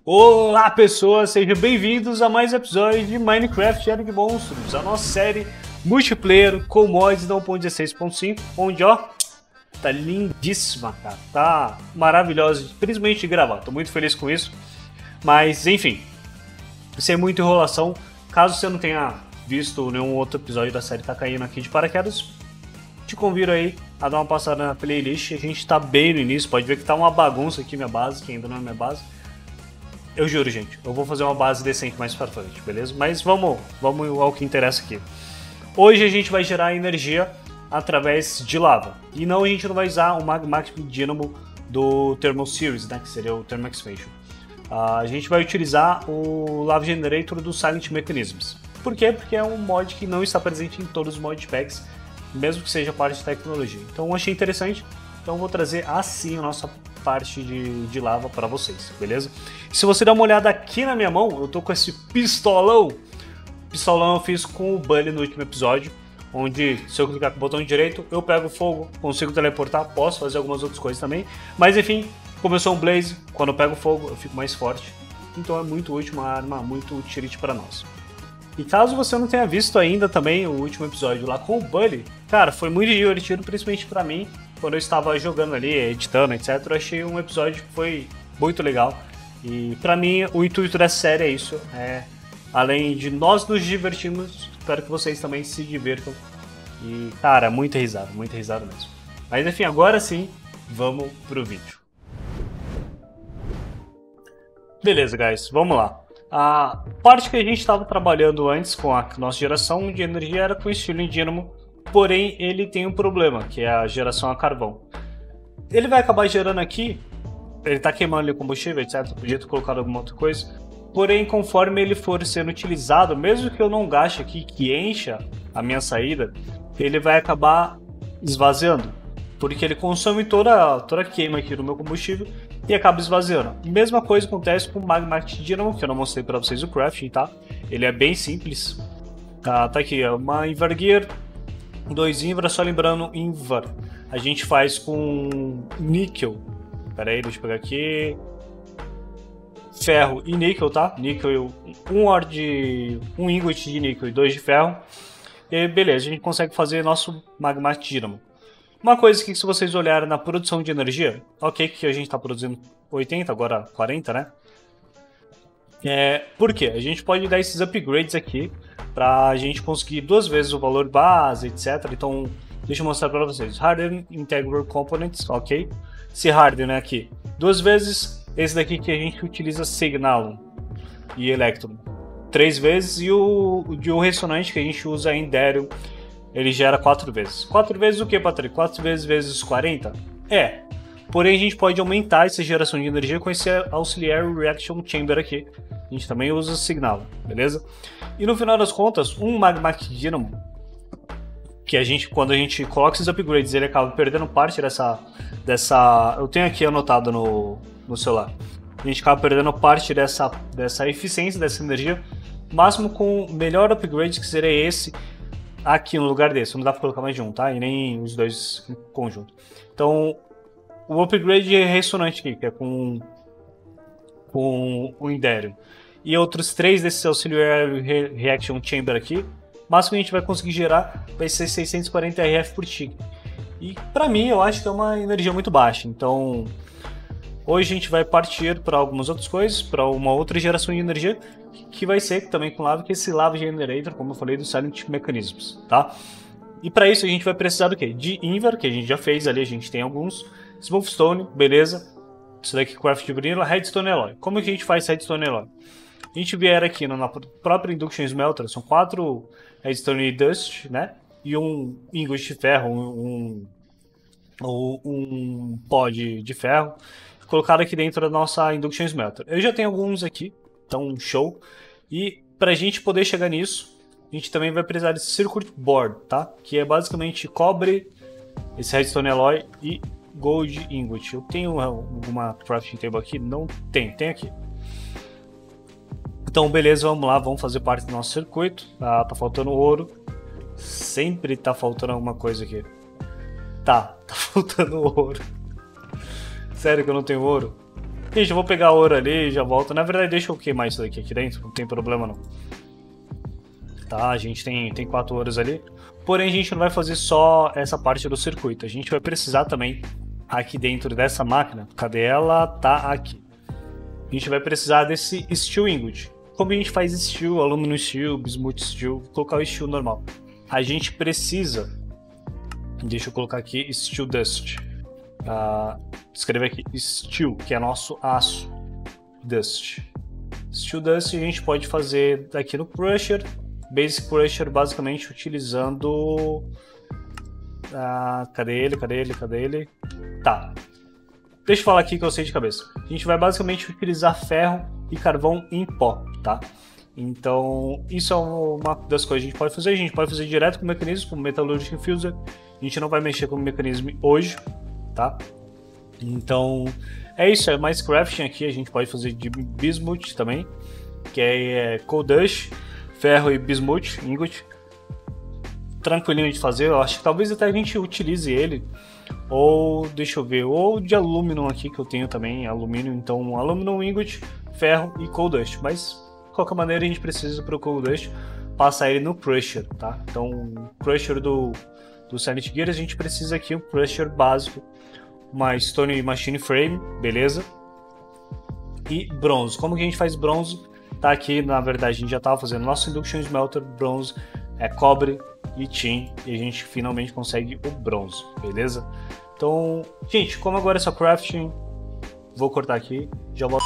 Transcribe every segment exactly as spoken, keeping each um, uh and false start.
Olá pessoas, sejam bem-vindos a mais um episódio de Minecraft Era de Monstros, a nossa série multiplayer com mods da um ponto dezesseis ponto cinco, onde ó, tá lindíssima, cara, tá maravilhosa, principalmente de gravar, tô muito feliz com isso, mas enfim, sem muita enrolação, caso você não tenha visto nenhum outro episódio da série, tá caindo aqui de paraquedas, te convido aí a dar uma passada na playlist, a gente tá bem no início, pode ver que tá uma bagunça aqui minha base, que ainda não é minha base. Eu juro, gente, eu vou fazer uma base decente mais pra frente, beleza? Mas vamos, vamos ao que interessa aqui. Hoje a gente vai gerar energia através de lava. E não, a gente não vai usar o Magmatic Dynamo do Thermal Series, né? Que seria o Thermal Expansion. Uh, a gente vai utilizar o Lava Generator do Silent Mechanisms. Por quê? Porque é um mod que não está presente em todos os modpacks, mesmo que seja parte de tecnologia. Então eu achei interessante, então eu vou trazer assim a nossa parte de, de lava para vocês, beleza? Se você dar uma olhada aqui na minha mão, eu tô com esse pistolão. Pistolão eu fiz com o Bully no último episódio, onde se eu clicar com o botão direito, eu pego fogo, consigo teleportar, posso fazer algumas outras coisas também. Mas enfim, como eu sou um Blaze, quando eu pego fogo eu fico mais forte. Então é muito útil, uma arma muito utility para nós. E caso você não tenha visto ainda também o último episódio lá com o Bully, cara, foi muito divertido, principalmente para mim. Quando eu estava jogando ali, editando, etcétera, eu achei um episódio que foi muito legal. E pra mim, o intuito dessa série é isso. É, além de nós nos divertirmos, espero que vocês também se divirtam. E, cara, muita risada, muita risada mesmo. Mas enfim, agora sim, vamos pro vídeo. Beleza, guys, vamos lá. A parte que a gente estava trabalhando antes com a nossa geração de energia era com o estilo em Dynamo. Porém, ele tem um problema, que é a geração a carvão. Ele vai acabar gerando aqui, ele está queimando ali o combustível, etcétera. Podia ter colocado alguma outra coisa. Porém, conforme ele for sendo utilizado, mesmo que eu não gaste aqui, que encha a minha saída, ele vai acabar esvaziando. Porque ele consome toda, toda a queima aqui do meu combustível e acaba esvaziando. Mesma coisa acontece com o Magmatic Dynamo, que eu não mostrei para vocês o crafting, tá? Ele é bem simples. Tá, tá aqui, é uma Invergear. Dois Invar, só lembrando, Invar a gente faz com níquel. Pera aí, deixa eu pegar aqui. Ferro e níquel, tá? Níquel, um ore de. um ingot de níquel e dois de ferro. E beleza, a gente consegue fazer nosso Magmatic Dynamo. Uma coisa que se vocês olharem na produção de energia, ok, que a gente está produzindo oitenta, agora quarenta, né? É, por quê? A gente pode dar esses upgrades aqui para a gente conseguir duas vezes o valor base, etcétera. Então, deixa eu mostrar para vocês. Harden Integral Components, ok? Se Harden é aqui duas vezes, esse daqui que a gente utiliza Signalum e Electrum três vezes, e o, o de um ressonante que a gente usa em Derium, ele gera quatro vezes. quatro vezes o que, Patrick? quatro vezes vezes quarenta? É. Porém, a gente pode aumentar essa geração de energia com esse Auxiliary Reaction Chamber aqui. A gente também usa o Signal, beleza? E no final das contas, um Magmatic Dynamo, que a gente, quando a gente coloca esses upgrades, ele acaba perdendo parte dessa... dessa eu tenho aqui anotado no, no celular. A gente acaba perdendo parte dessa, dessa eficiência, dessa energia, máximo com o melhor upgrade, que seria esse aqui no lugar desse. Não dá pra colocar mais de um, tá? E nem os dois em conjunto. Então, o upgrade é ressonante aqui, que é com, com o Inderium. E outros três desses Auxiliary Reaction Chamber aqui, o máximo que a gente vai conseguir gerar vai ser seiscentos e quarenta R F por tick. E pra mim eu acho que é uma energia muito baixa, então hoje a gente vai partir para algumas outras coisas, para uma outra geração de energia, que vai ser também com lava, que é esse Lava Generator, como eu falei, do Silent Mechanisms, tá? E para isso a gente vai precisar do quê? De Invar, que a gente já fez ali, a gente tem alguns, Smoothstone, beleza, isso daqui é Craft de Vanilla, Redstone Alloy. Como que a gente faz Redstone Alloy? A gente vier aqui na própria Induction Smelter, são quatro Redstone Dust, né? E um ingot de ferro, um, um, um pó de, de ferro, colocado aqui dentro da nossa Induction Smelter. Eu já tenho alguns aqui, então show. E para a gente poder chegar nisso, a gente também vai precisar de Circuit Board, tá? Que é basicamente cobre, esse Redstone Alloy e Gold Ingot. Eu tenho alguma crafting table aqui? Não tem, tem aqui. Então beleza, vamos lá, vamos fazer parte do nosso circuito. Ah, tá faltando ouro. Sempre tá faltando alguma coisa aqui. Tá, tá faltando ouro. Sério que eu não tenho ouro? Gente, eu vou pegar ouro ali e já volto. Na verdade, deixa eu queimar isso daqui aqui dentro, não tem problema não. Tá, a gente tem, tem quatro ouros ali. Porém, a gente não vai fazer só essa parte do circuito. A gente vai precisar também, aqui dentro dessa máquina, cadê ela? Tá aqui. A gente vai precisar desse Steel Ingot. Como a gente faz Steel, Aluminum Steel, Bismuth Steel, vou colocar o Steel normal. A gente precisa, deixa eu colocar aqui Steel Dust. Uh, escrever aqui Steel, que é nosso aço. Dust. Steel Dust a gente pode fazer aqui no Crusher. Basic Crusher basicamente utilizando... Uh, cadê ele? Cadê ele? Cadê ele? Tá. Deixa eu falar aqui que eu sei de cabeça. A gente vai basicamente utilizar ferro e carvão em pó, tá? Então, isso é uma das coisas que a gente pode fazer. A gente pode fazer direto com o mecanismo, com o Metallurgic Infuser. A gente não vai mexer com o mecanismo hoje, tá? Então, é isso. É mais crafting aqui. A gente pode fazer de Bismuth também, que é, é Coal Dust, ferro e Bismuth, Ingot. Tranquilinho de fazer. Eu acho que talvez até a gente utilize ele. Ou, deixa eu ver, ou de alumínio aqui que eu tenho também, alumínio, então alumínio, ingot, ferro e coal dust, mas de qualquer maneira a gente precisa para o coal dust passar ele no crusher, tá? Então o crusher do, do Silent Gear a gente precisa aqui um crusher básico, uma Stone Machine Frame, beleza? E bronze, como que a gente faz bronze? Tá aqui, na verdade a gente já estava fazendo nosso Induction Smelter, bronze, é cobre e tin, e a gente finalmente consegue o bronze, beleza? Então, gente, como agora é só crafting, vou cortar aqui, já volto.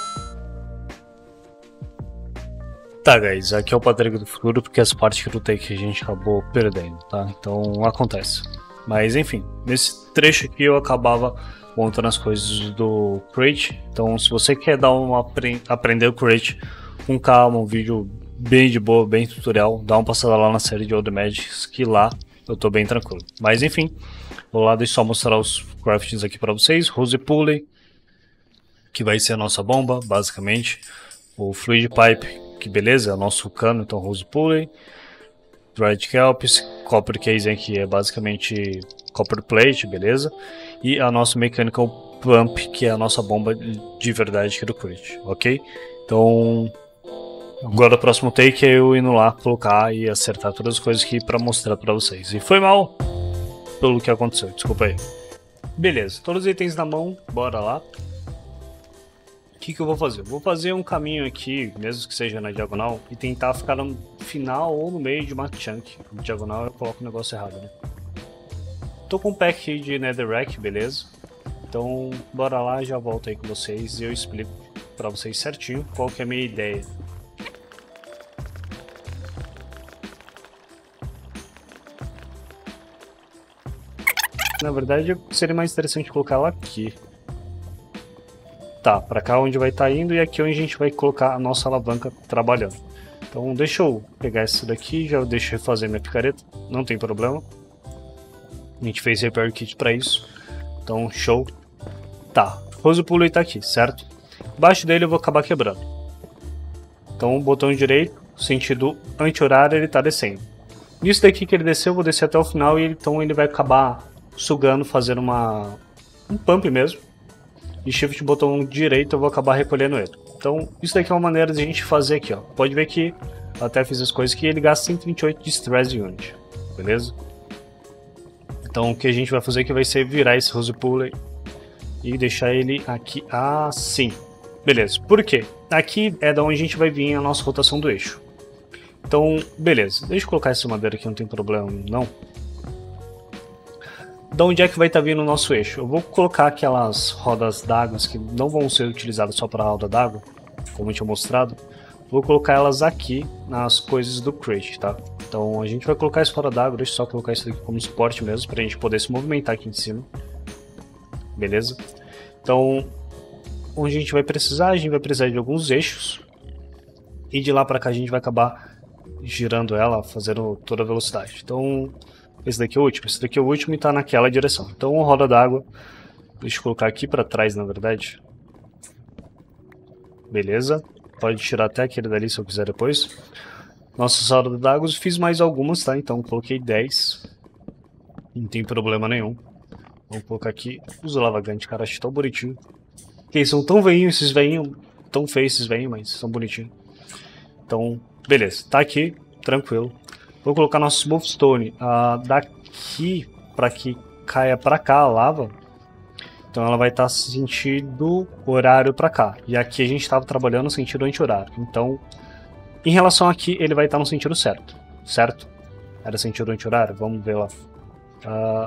Tá, guys, aqui é o Patrick do futuro, porque as partes que eu tenho que a gente acabou perdendo, tá? Então, acontece. Mas, enfim, nesse trecho aqui eu acabava montando as coisas do Crate. Então, se você quer dar uma apre aprender o Crate com calma, um vídeo bem de boa, bem tutorial, dá uma passada lá na série de Old Magics, que lá eu tô bem tranquilo. Mas enfim, vou lá, deixa eu só mostrar os craftings aqui pra vocês. Hose Pulley, que vai ser a nossa bomba, basicamente. O Fluid Pipe, que beleza, é o nosso cano, então Hose Pulley. Dried Kelps, Copper Casing, que é basicamente Copper Plate, beleza. E a nossa Mechanical Pump, que é a nossa bomba de verdade aqui do Crate, ok? Então... agora o próximo take é eu indo lá colocar e acertar todas as coisas aqui pra mostrar pra vocês. E foi mal pelo que aconteceu, desculpa aí. Beleza, todos os itens na mão, bora lá. O que que eu vou fazer? Eu vou fazer um caminho aqui, mesmo que seja na diagonal, e tentar ficar no final ou no meio de uma chunk. Na diagonal eu coloco o negócio errado, né? Tô com um pack aqui de Netherrack, beleza? Então bora lá, já volto aí com vocês e eu explico pra vocês certinho qual que é a minha ideia. Na verdade, seria mais interessante colocar ela aqui. Tá, pra cá onde vai estar indo e aqui onde a gente vai colocar a nossa alavanca trabalhando. Então deixa eu pegar esse daqui, já deixo eu refazer minha picareta, não tem problema. A gente fez repair kit pra isso, então show. Tá, o Hose Pulley tá aqui, certo? Embaixo dele eu vou acabar quebrando. Então o botão direito, sentido anti-horário, ele tá descendo. Nisso daqui que ele desceu, eu vou descer até o final e então ele vai acabar sugando, fazendo uma um pump mesmo. E shift botão direito eu vou acabar recolhendo ele. Então isso daqui é uma maneira de a gente fazer aqui, ó. Pode ver que eu até fiz as coisas que ele gasta cento e vinte e oito de Stress Unit, beleza? Então o que a gente vai fazer aqui vai ser virar esse Hose Pulley e deixar ele aqui assim. Beleza, por quê? Aqui é da onde a gente vai vir a nossa rotação do eixo. Então, beleza, deixa eu colocar essa madeira aqui, não tem problema não. Da onde é que vai estar vindo o nosso eixo? Eu vou colocar aquelas rodas d'água que não vão ser utilizadas só para a roda d'água, como eu tinha mostrado. Vou colocar elas aqui nas coisas do crate, tá? Então a gente vai colocar essa roda d'água, deixa eu só colocar isso aqui como suporte mesmo, para a gente poder se movimentar aqui em cima. Beleza? Então, onde a gente vai precisar? A gente vai precisar de alguns eixos. E de lá para cá a gente vai acabar girando ela, fazendo toda a velocidade. Então... esse daqui é o último, esse daqui é o último e tá naquela direção. Então roda d'água, deixa eu colocar aqui pra trás na verdade. Beleza, pode tirar até aquele dali se eu quiser depois. Nossas rodas d'água, eu fiz mais algumas, tá? Então coloquei dez. Não tem problema nenhum. Vamos colocar aqui os lavagantes, cara, acho tão bonitinho. Que eles são tão veinhos, esses veinhos. Tão feios esses veinhos, mas são bonitinhos. Então, beleza. Tá aqui, tranquilo. Vou colocar nosso Smooth Stone uh, daqui para que caia para cá a lava. Então ela vai estar tá sentido horário para cá. E aqui a gente estava trabalhando no sentido anti-horário. Então, em relação aqui, ele vai estar tá no sentido certo. Certo? Era sentido anti-horário? Vamos ver lá. Uh...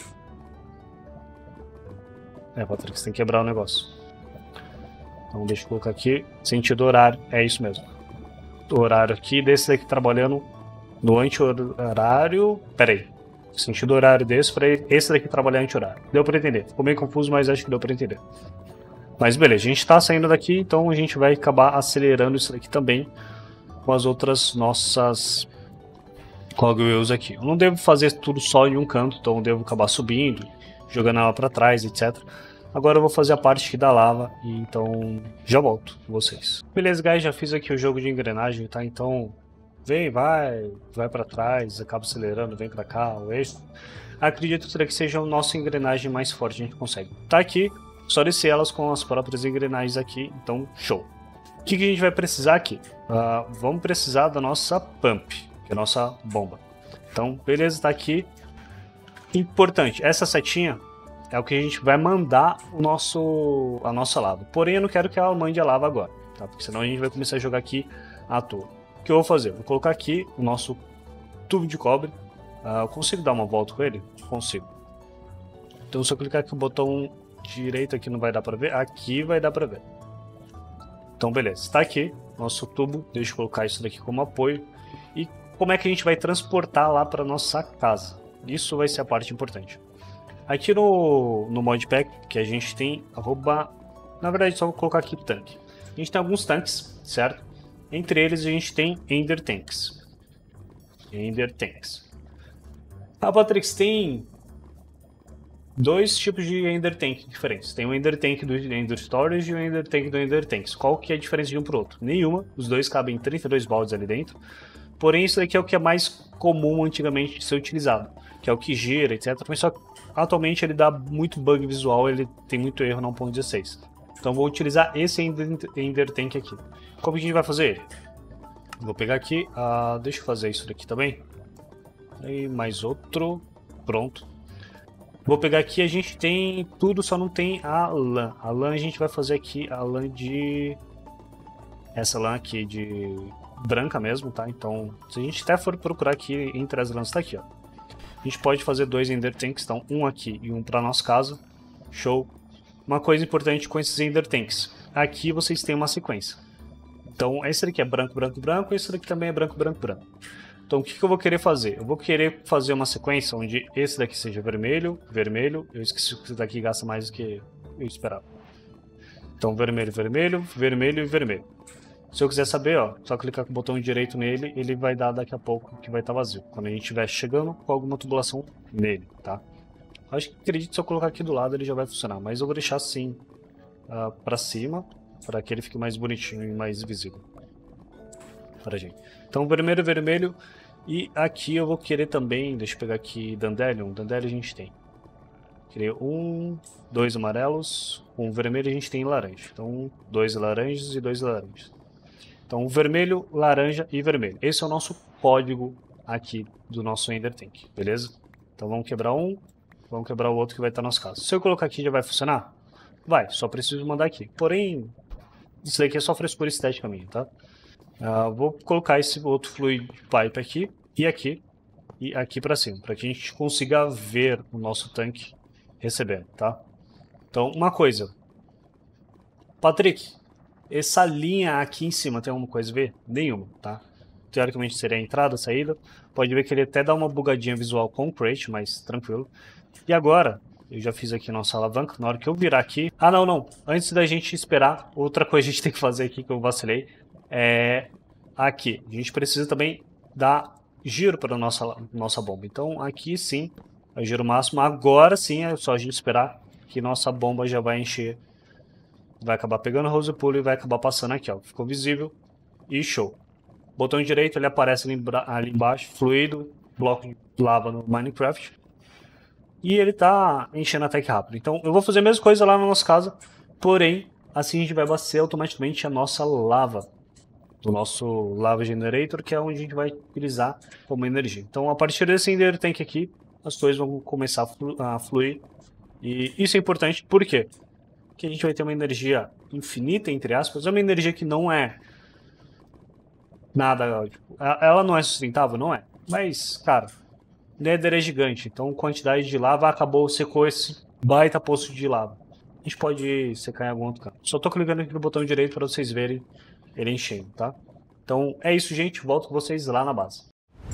É, Patrick, você tem que quebrar o negócio. Então deixa eu colocar aqui. Sentido horário, é isso mesmo. O horário aqui, desse daqui trabalhando no anti-horário. Pera aí. Sentido horário desse para esse daqui trabalhar anti-horário. Deu para entender. Ficou meio confuso, mas acho que deu para entender. Mas beleza, a gente está saindo daqui, então a gente vai acabar acelerando isso daqui também com as outras nossas cogwheels aqui. Eu não devo fazer tudo só em um canto, então eu devo acabar subindo, jogando ela para trás, etcétera. Agora eu vou fazer a parte aqui da lava, e então já volto com vocês. Beleza, guys, já fiz aqui o jogo de engrenagem, tá? Então vem, vai, vai para trás, acaba acelerando, vem para cá, o eixo. Acredito que isso daqui seja a nossa engrenagem mais forte, a gente consegue. Tá aqui, só descer elas com as próprias engrenagens aqui, então show. O que, que a gente vai precisar aqui? Uh, vamos precisar da nossa pump, que é a nossa bomba. Então, beleza, tá aqui. Importante, essa setinha é o que a gente vai mandar o nosso, a nossa lava. Porém, eu não quero que ela mande a lava agora, tá? Porque senão a gente vai começar a jogar aqui à toa. O que eu vou fazer? Vou colocar aqui o nosso tubo de cobre. Uh, eu consigo dar uma volta com ele? Consigo. Então, se eu clicar aqui no botão direito aqui não vai dar pra ver, aqui vai dar pra ver. Então, beleza. Está aqui nosso tubo. Deixa eu colocar isso daqui como apoio. E como é que a gente vai transportar lá para nossa casa? Isso vai ser a parte importante. Aqui no, no modpack que a gente tem, arroba, na verdade só vou colocar aqui tanque. A gente tem alguns tanques, certo? Entre eles a gente tem Ender Tanks. Ender Tanks. A Patrix tem dois tipos de Ender Tank diferentes. Tem o Ender Tank do Ender Storage e o Ender Tank do Ender Tanks. Qual que é a diferença de um para o outro? Nenhuma. Os dois cabem trinta e dois baldes ali dentro. Porém, isso daqui é o que é mais comum antigamente de ser utilizado, que é o que gira, etcétera. Mas só que atualmente ele dá muito bug visual, ele tem muito erro na um ponto dezesseis. Então vou utilizar esse Ender, Ender Tank aqui. Como que a gente vai fazer ele? Vou pegar aqui, uh, deixa eu fazer isso daqui também. E mais outro, pronto. Vou pegar aqui, a gente tem tudo, só não tem a lã. A lã a gente vai fazer aqui, a lã de... Essa lã aqui de branca mesmo, tá? Então, se a gente até for procurar aqui entre as lãs, tá aqui, ó. A gente pode fazer dois Ender Tanks, então um aqui e um para nossa casa. Show. Uma coisa importante com esses Ender Tanks. Aqui vocês têm uma sequência. Então, esse daqui é branco, branco, branco, e esse daqui também é branco, branco, branco. Então, o que, que eu vou querer fazer? Eu vou querer fazer uma sequência onde esse daqui seja vermelho, vermelho. Eu esqueci que esse daqui gasta mais do que eu esperava. Então, vermelho, vermelho, vermelho e vermelho. Se eu quiser saber, ó, só clicar com o botão direito nele, ele vai dar daqui a pouco que vai estar vazio. Quando a gente estiver chegando com alguma tubulação nele, tá? Acho que acredito que se eu colocar aqui do lado ele já vai funcionar, mas eu vou deixar assim uh, pra cima, para que ele fique mais bonitinho e mais visível pra gente. Então, vermelho, vermelho. E aqui eu vou querer também, deixa eu pegar aqui Dandelion. Dandelion a gente tem. Querer um, dois amarelos, um vermelho a gente tem laranja. Então, dois laranjas e dois laranjas. Então, vermelho, laranja e vermelho. Esse é o nosso código aqui do nosso Ender Tank, beleza? Então, vamos quebrar um, vamos quebrar o outro que vai estar no nosso caso. Se eu colocar aqui, já vai funcionar? Vai, só preciso mandar aqui. Porém, isso daqui é só frescura estética minha, tá? Uh, vou colocar esse outro fluid pipe aqui, e aqui, e aqui para cima, para que a gente consiga ver o nosso tanque recebendo, tá? Então, uma coisa. Patrick, essa linha aqui em cima tem alguma coisa a ver? Nenhuma, tá? Teoricamente seria a entrada, a saída. Pode ver que ele até dá uma bugadinha visual com o crate, mas tranquilo. E agora, eu já fiz aqui nossa alavanca. Na hora que eu virar aqui... Ah, não, não. Antes da gente esperar, outra coisa a gente tem que fazer aqui que eu vacilei. É... Aqui. A gente precisa também dar giro para a nossa, nossa bomba. Então, aqui sim, é o giro máximo. Agora sim, é só a gente esperar que nossa bomba já vai encher. Vai acabar pegando o hose pull e vai acabar passando aqui, ó. Ficou visível. E show. Botão direito, ele aparece ali, ali embaixo. Fluido, bloco de lava no Minecraft. E ele tá enchendo a tanque rápido. Então eu vou fazer a mesma coisa lá na nossa casa. Porém, Assim a gente vai abastecer automaticamente a nossa lava, do nosso Lava Generator, que é onde a gente vai utilizar como energia. Então, a partir desse Ender Tank aqui, as coisas vão começar a, flu a fluir. E isso é importante, por quê? Porque a gente vai ter uma energia infinita, entre aspas, é uma energia que não é nada, tipo, ela não é sustentável, não é. Mas, cara, Nether é gigante, então a quantidade de lava acabou, secou esse baita poço de lava. A gente pode secar em algum outro canto. Só tô clicando aqui no botão direito para vocês verem ele enchendo, tá? Então é isso, gente. Volto com vocês lá na base.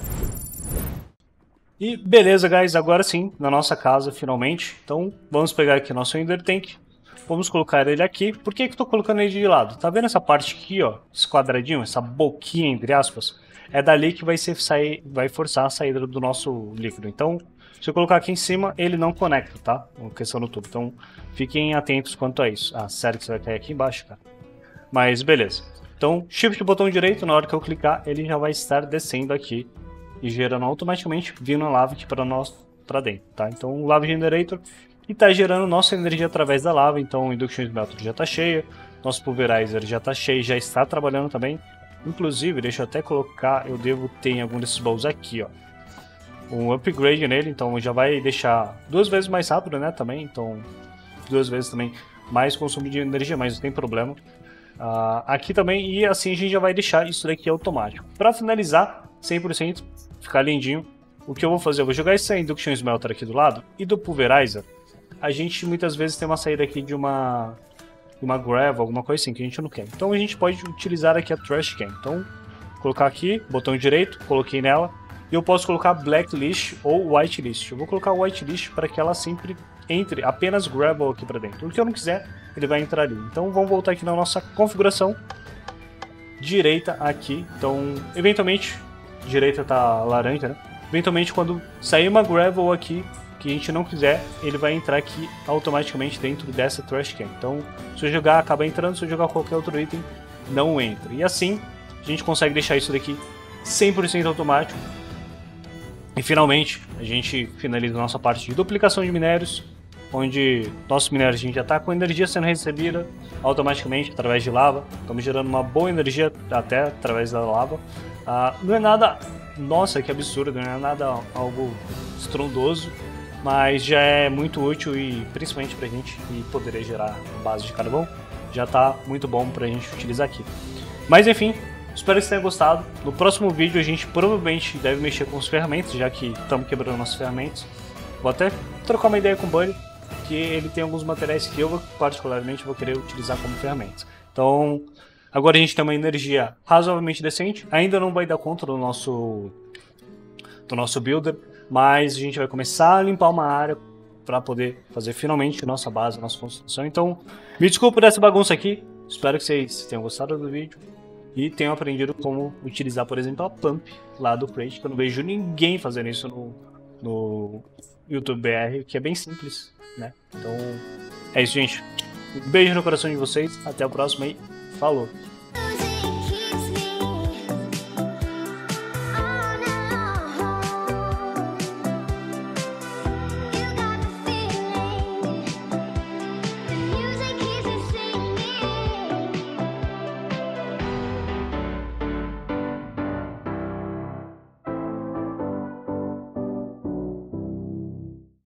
E beleza, guys. Agora sim, na nossa casa, finalmente. Então vamos pegar aqui nosso Ender Tank. Vamos colocar ele aqui. Por que que eu tô colocando ele de lado? Tá vendo essa parte aqui, ó? Esse quadradinho, essa boquinha, entre aspas? É dali que vai, ser sair, vai forçar a saída do nosso líquido. Então, se eu colocar aqui em cima, ele não conecta, tá? A questão do tubo. Então, fiquem atentos quanto a isso. Ah, sério que você vai cair aqui embaixo, cara? Mas beleza. Então, shift botão direito, na hora que eu clicar, ele já vai estar descendo aqui e gerando automaticamente, vindo a lava aqui para nós, para dentro, tá? Então, o Lava Generator e tá gerando nossa energia através da lava. Então, o Induction Smelter já tá cheio, nosso Pulverizer já tá cheio, já está trabalhando também. Inclusive, deixa eu até colocar, eu devo ter em algum desses baús aqui, ó, um upgrade nele, então já vai deixar duas vezes mais rápido, né, também. Então, duas vezes também mais consumo de energia, mas não tem problema. Uh, aqui também, e assim a gente já vai deixar isso daqui automático. Para finalizar, cem por cento, ficar lindinho, o que eu vou fazer? Eu vou jogar esse Induction Smelter aqui do lado, e do Pulverizer, a gente muitas vezes tem uma saída aqui de uma, uma gravel, alguma coisa assim, que a gente não quer. Então a gente pode utilizar aqui a Trash Can. Então, colocar aqui, botão direito, coloquei nela, e eu posso colocar Blacklist ou Whitelist. Eu vou colocar Whitelist para que ela sempre entre apenas gravel aqui para dentro. O que eu não quiser, ele vai entrar ali. Então vamos voltar aqui na nossa configuração direita aqui. Então, eventualmente, direita tá laranja, né? Eventualmente, quando sair uma gravel aqui que a gente não quiser, ele vai entrar aqui automaticamente dentro dessa trash can. Então, se eu jogar, acaba entrando. Se eu jogar qualquer outro item, não entra. E assim, a gente consegue deixar isso daqui cem por cento automático. E finalmente, a gente finaliza a nossa parte de duplicação de minérios, onde nossos minérios a gente já está com energia sendo recebida automaticamente através de lava. Estamos gerando uma boa energia até através da lava. Ah, não é nada, nossa, que absurdo, não é nada algo estrondoso, mas já é muito útil e principalmente para a gente que poderia gerar base de carvão, já está muito bom para a gente utilizar aqui. Mas enfim, espero que vocês tenham gostado. No próximo vídeo a gente provavelmente deve mexer com as ferramentas, já que estamos quebrando nossas ferramentas. Vou até trocar uma ideia com o Bunny, que ele tem alguns materiais que eu particularmente vou querer utilizar como ferramentas. Então, agora a gente tem uma energia razoavelmente decente. Ainda não vai dar conta do nosso, do nosso builder, mas a gente vai começar a limpar uma área para poder fazer finalmente nossa base, nossa construção. Então, me desculpe por essa bagunça aqui. Espero que vocês tenham gostado do vídeo e tenham aprendido como utilizar, por exemplo, a pump lá do Crate, que eu não vejo ninguém fazendo isso no, no YouTube B R, que é bem simples, né? Então, é isso, gente. Um beijo no coração de vocês. Até a próxima e falou!